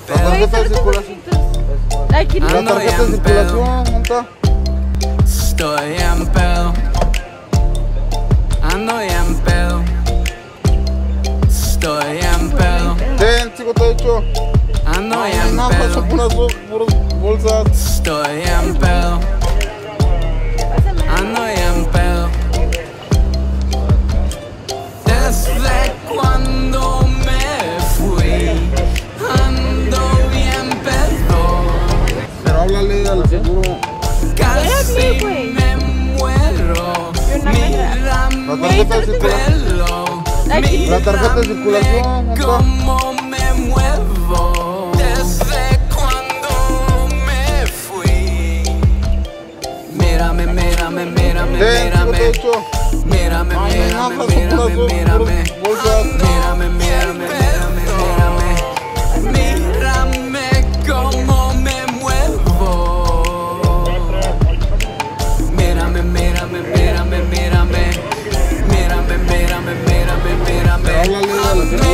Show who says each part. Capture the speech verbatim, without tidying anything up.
Speaker 1: La tarjeta de circulación.
Speaker 2: Aquí no.
Speaker 1: La tarjeta de circulación, ¿dónde está?
Speaker 3: Estoy en pedo. Ando en pedo. Estoy en pedo.
Speaker 1: Ten, chico, te he dicho.
Speaker 3: Ando
Speaker 1: Ay,
Speaker 3: en
Speaker 1: no,
Speaker 3: pedo.
Speaker 1: son puras bol- puras bolsas.
Speaker 3: Estoy en pedo. Ando en pedo. Desde cuando me fui, ando bien pedo.
Speaker 1: Pero háblale al seguro.
Speaker 3: Casi me muero. Mírame
Speaker 1: La tarjeta de
Speaker 3: el
Speaker 1: circulación.
Speaker 3: pelo.
Speaker 1: La tarjeta de circulación, ¿dónde está?
Speaker 3: Cómo me muevo. Desde cuando me fui. Mírame, mírame, mírame,
Speaker 1: Ten, chico, te he
Speaker 3: mírame.
Speaker 1: dicho.
Speaker 3: Mírame,
Speaker 1: Ay,
Speaker 3: mírame,
Speaker 1: no, son
Speaker 3: mírame,
Speaker 1: puras bol-
Speaker 3: mírame.
Speaker 1: puras bolsas.
Speaker 3: Mírame, mírame, mírame, mírame. Mírame cómo me muevo. Mírame, mírame, mírame, mírame. Mírame, mírame, mírame, mírame.
Speaker 1: Háblale al